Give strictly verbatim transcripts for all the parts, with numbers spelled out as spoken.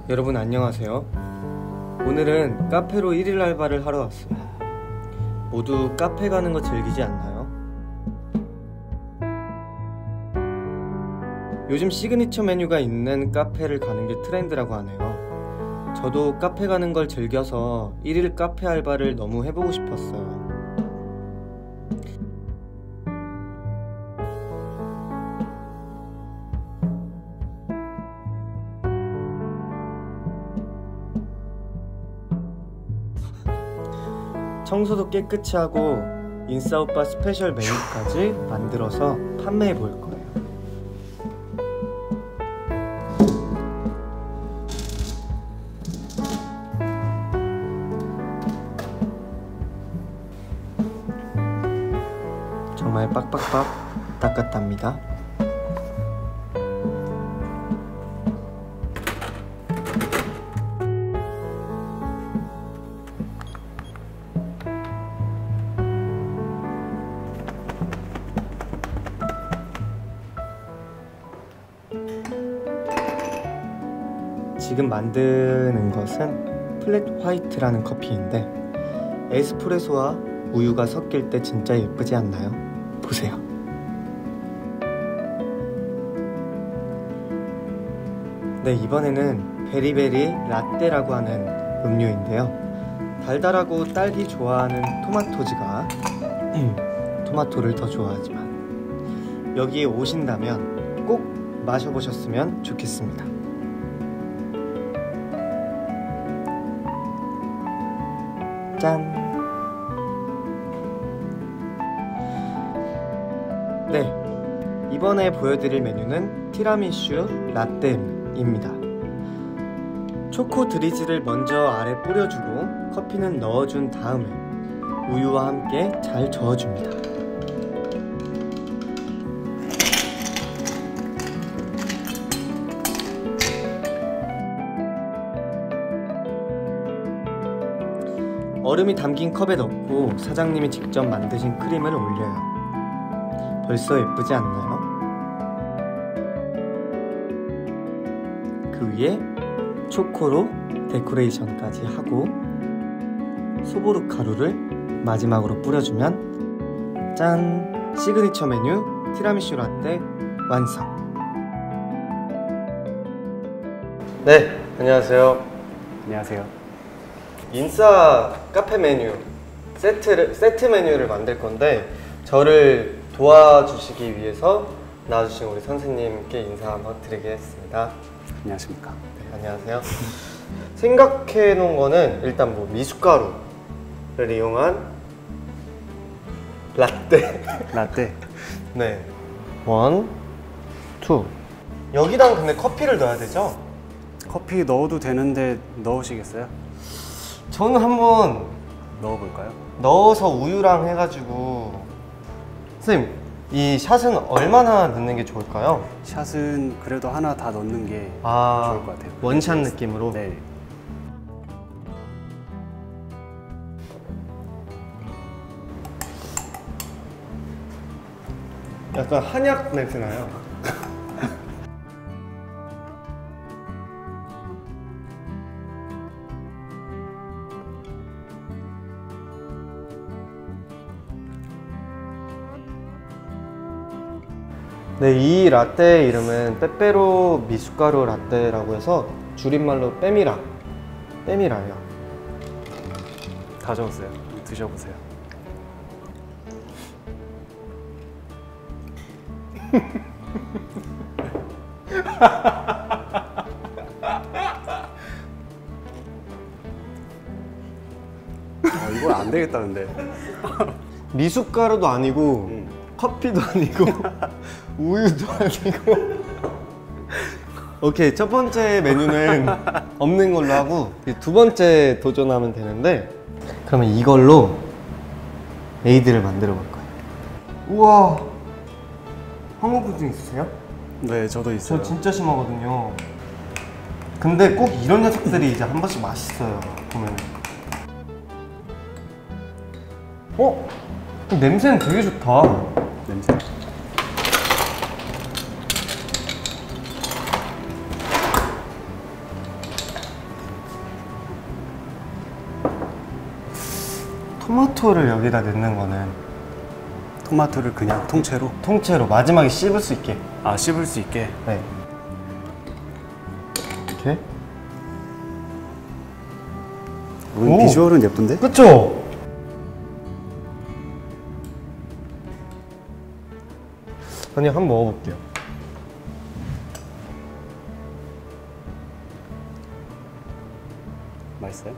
여러분 안녕하세요. 오늘은 카페로 일일 알바를 하러 왔어요. 모두 카페 가는 거 즐기지 않나요? 요즘 시그니처 메뉴가 있는 카페를 가는 게 트렌드라고 하네요. 저도 카페 가는 걸 즐겨서 일일 카페 알바를 너무 해보고 싶었어요. 청소도 깨끗이 하고 인싸오빠 스페셜 메뉴까지 만들어서 판매해 볼 거예요. 정말 빡빡빡 닦았답니다. 지금 만드는 것은 플랫 화이트라는 커피인데 에스프레소와 우유가 섞일 때 진짜 예쁘지 않나요? 보세요. 네, 이번에는 베리베리 라떼라고 하는 음료인데요. 달달하고 딸기 좋아하는 토마토즈가 토마토를 더 좋아하지만 여기에 오신다면 꼭 마셔보셨으면 좋겠습니다. 짠! 네, 이번에 보여드릴 메뉴는 티라미슈 라떼입니다. 초코 드리즐을 먼저 아래 뿌려주고 커피는 넣어준 다음에 우유와 함께 잘 저어줍니다. 얼음이 담긴 컵에 넣고 사장님이 직접 만드신 크림을 올려요. 벌써 예쁘지 않나요? 그 위에 초코로 데코레이션까지 하고 소보루 가루를 마지막으로 뿌려주면 짠! 시그니처 메뉴 티라미슈 라떼 완성! 네, 안녕하세요. 안녕하세요. 인싸 카페 메뉴 세트를, 세트 메뉴를 만들 건데 저를 도와주시기 위해서 나와주신 우리 선생님께 인사 한번 드리겠습니다. 안녕하십니까. 네, 안녕하세요. 생각해 놓은 거는 일단 뭐 미숫가루를 이용한 라떼. 라떼. 네. 원, 투. 여기다 근데 커피를 넣어야 되죠? 커피 넣어도 되는데 넣으시겠어요? 저는 한번 넣어볼까요? 넣어서 우유랑 해가지고. 선생님, 이 샷은 얼마나 넣는 게 좋을까요? 샷은 그래도 하나 다 넣는 게 아, 좋을 것 같아요. 원샷 느낌으로? 네. 약간 한약 냄새 나요. 네, 이 라떼 이름은 빼빼로 미숫가루 라떼라고 해서 줄임말로 빼미라, 빼미라예요. 다 적었어요. 드셔보세요. 아, 이거 안 되겠다 근데. 미숫가루도 아니고 음. 커피도 아니고 우유도 아니고. 오케이, 첫 번째 메뉴는 없는 걸로 하고 두 번째 도전하면 되는데, 그러면 이걸로 에이드를 만들어 볼 거예요. 우와, 황금푸딩 있으세요? 네, 저도 있어요. 저 진짜 심하거든요. 근데 꼭 이런 녀석들이 이제 한 번씩 맛있어요, 보면. 어? 냄새는 되게 좋다. 냄새. 토마토를 여기다 넣는 거는 토마토를 그냥 통째로? 통째로 마지막에 씹을 수 있게. 아, 씹을 수 있게? 네. 이렇게. 음, 비주얼은 예쁜데? 그쵸? 아니, 한번 먹어볼게요. 맛있어요?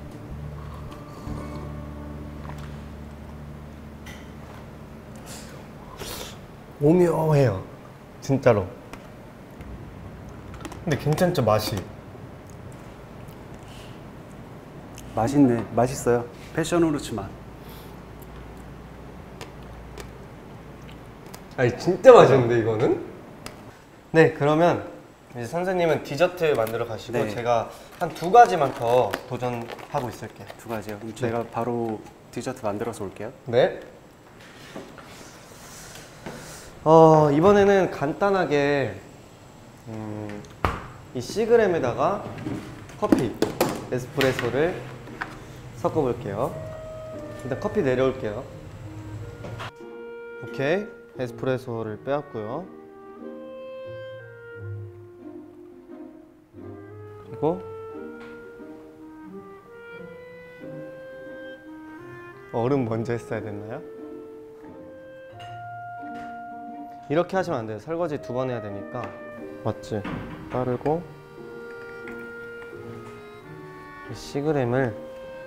오묘해요, 진짜로. 근데 괜찮죠, 맛이? 맛있네. 맛있어요. 패션후르츠 맛. 아니, 진짜 맛있는데, 이거는? 네, 그러면 이제 선생님은 디저트 만들어 가시고 네. 제가 한 두 가지만 더 도전하고 있을게요. 두 가지요. 그럼 제가 바로 디저트 만들어서 올게요. 네. 어, 이번에는 간단하게 음, 이 시그램에다가 커피, 에스프레소를 섞어 볼게요. 일단 커피 내려올게요. 오케이, 에스프레소를 빼왔고요. 그리고 얼음 먼저 했어야 됐나요? 이렇게 하시면 안 돼요. 설거지 두 번 해야 되니까. 맞지? 빠르고 이 시그램을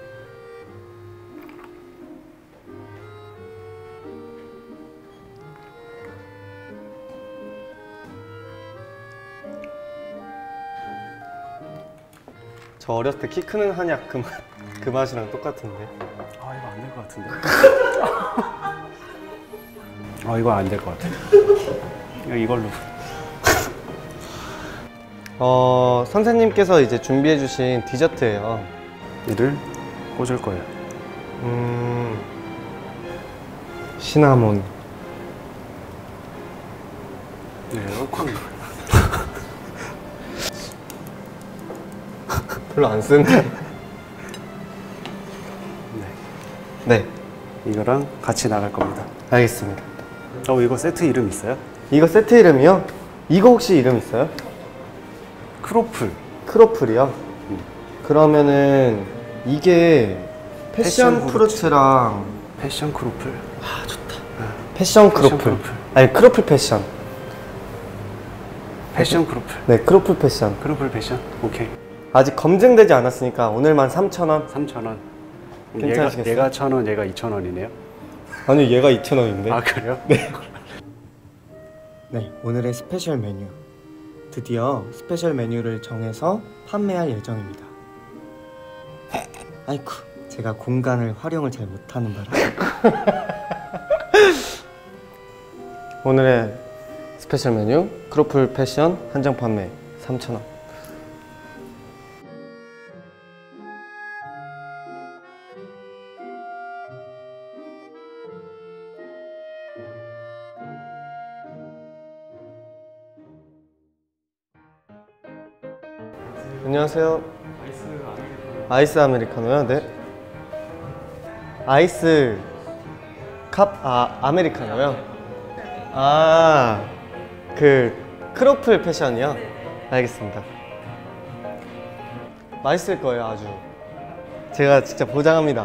저 어렸을 때 키 크는 한약 그, 맛, 그 맛이랑 똑같은데. 아, 이거 안 될 것 같은데. 아, 이거 안 될 것 같아. 이거 이걸로. 어, 선생님께서 이제 준비해 주신 디저트예요. 얘를 꽂을 거예요. 음, 시나몬. 네, 꽂 별로 안 쓰는데. 네. 네, 이거랑 같이 나갈 겁니다. 알겠습니다. 어, 이거 세트 이름 있어요? 이거 세트 이름이요? 이거 혹시 이름 있어요? 크로플. 크로플이요? 음. 그러면은 이게 패션, 패션 프루트랑 패션 크로플. 아, 좋다. 패션 크로플. 패션 크로플. 아니, 크로플 패션. 패션 크로플. 네, 크로플 패션. 크로플 패션? 오케이. 아직 검증되지 않았으니까 오늘만 삼천 원. 삼천 원. 괜찮으시겠어요? 얘가, 얘가 천 원, 얘가 이천 원이네요. 아니, 얘가 이천 원인데. 아, 그래요? 네. 네, 오늘의 스페셜 메뉴. 드디어 스페셜 메뉴를 정해서 판매할 예정입니다. 아이쿠, 제가 공간을 활용을 잘 못하는 바람. 오늘의 스페셜 메뉴 크로플 패션 한정 판매 삼천 원. 안녕하세요. 아이스 아메리카노요? 네. 아이스 컵, 아, 아메리카노요? 아, 그 크로플 패션이요? 알겠습니다. 맛있을 거예요, 아주. 제가 진짜 보장합니다.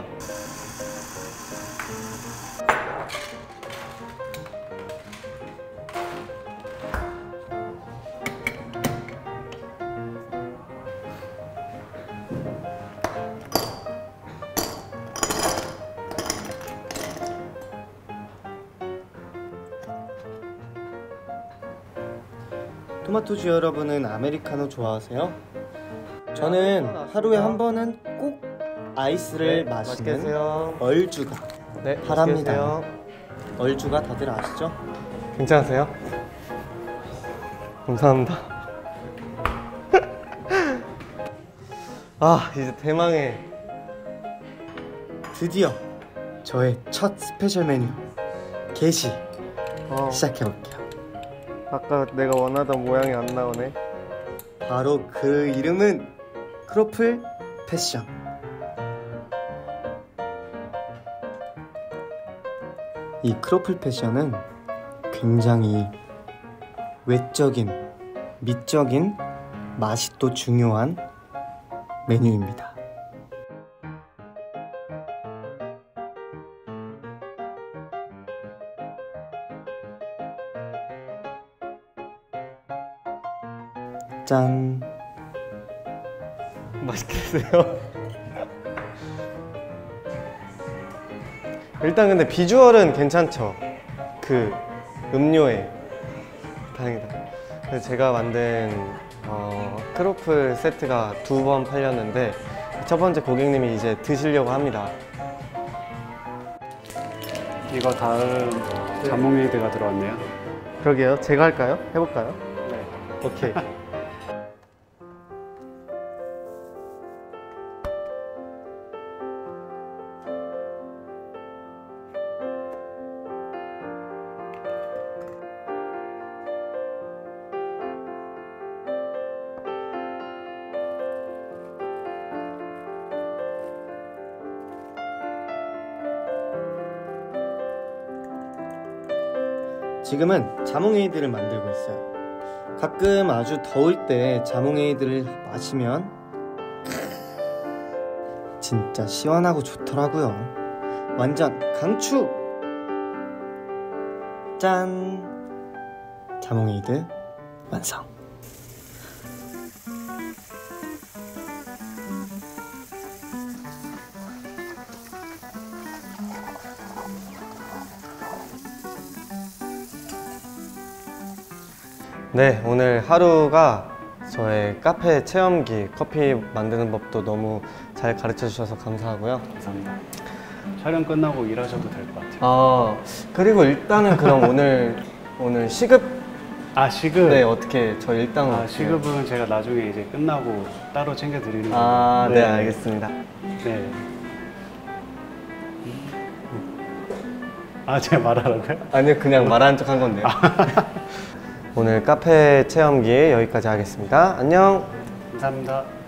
토마토주 여러분은 아메리카노 좋아하세요? 저는 하루에 한 번은 꼭 아이스를 마시는 얼주가 네, 바랍니다. 얼주가 다들 아시죠? 괜찮으세요? 감사합니다. 아, 이제 대망의 드디어 저의 첫 스페셜 메뉴 게시 어. 시작해볼게요. 아까 내가 원하던 모양이 안 나오네. 바로 그 이름은 크로플 패션. 이 크로플 패션은 굉장히 외적인, 미적인 맛이 또 중요한 메뉴입니다. 짠! 맛있게 드세요. 일단 근데 비주얼은 괜찮죠? 그 음료에 다행이다. 그래서 제가 만든 어, 크로플 세트가 두 번 팔렸는데 첫 번째 고객님이 이제 드시려고 합니다. 이거 다음 자몽에이드가 들어왔네요. 그러게요. 제가 할까요? 해볼까요? 네. 오케이. 지금은 자몽에이드를 만들고 있어요. 가끔 아주 더울 때 자몽에이드를 마시면 진짜 시원하고 좋더라고요. 완전 강추! 짠! 자몽에이드 완성! 네, 오늘 하루가 저의 카페 체험기, 커피 만드는 법도 너무 잘 가르쳐 주셔서 감사하고요. 감사합니다. 촬영 끝나고 일하셔도 될 것 같아요. 아, 그리고 일단은 그럼 오늘 오늘 시급 아, 시급? 네, 어떻게 저 일당은 아, 어떻게 시급은 제가 나중에 이제 끝나고 따로 챙겨드리는 거예요. 아, 네, 알겠습니다. 네. 아, 제가 말하라고요? 아니요, 그냥 말하는 척 한 건데요. 오늘 카페 체험기 여기까지 하겠습니다. 안녕. 감사합니다.